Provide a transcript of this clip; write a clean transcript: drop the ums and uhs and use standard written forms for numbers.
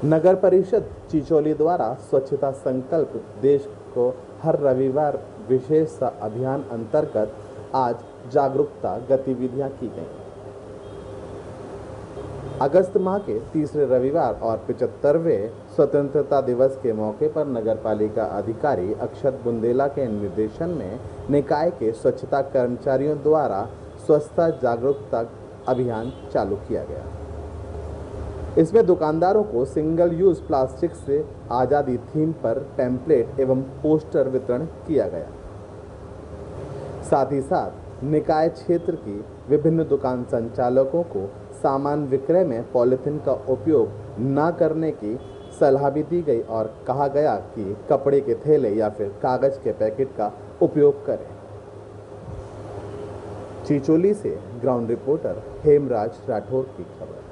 नगर परिषद चिचोली द्वारा स्वच्छता संकल्प देश को हर रविवार विशेष अभियान अंतर्गत आज जागरूकता गतिविधियां की गईं। अगस्त माह के तीसरे रविवार और 75वें स्वतंत्रता दिवस के मौके पर नगरपालिका अधिकारी अक्षत बुंदेला के निर्देशन में निकाय के स्वच्छता कर्मचारियों द्वारा स्वच्छता जागरूकता अभियान चालू किया गया। इसमें दुकानदारों को सिंगल यूज प्लास्टिक से आज़ादी थीम पर टेम्पलेट एवं पोस्टर वितरण किया गया। साथ ही साथ निकाय क्षेत्र की विभिन्न दुकान संचालकों को सामान विक्रय में पॉलिथीन का उपयोग न करने की सलाह भी दी गई और कहा गया कि कपड़े के थैले या फिर कागज के पैकेट का उपयोग करें। चिचोली से ग्राउंड रिपोर्टर हेमराज राठौर की खबर।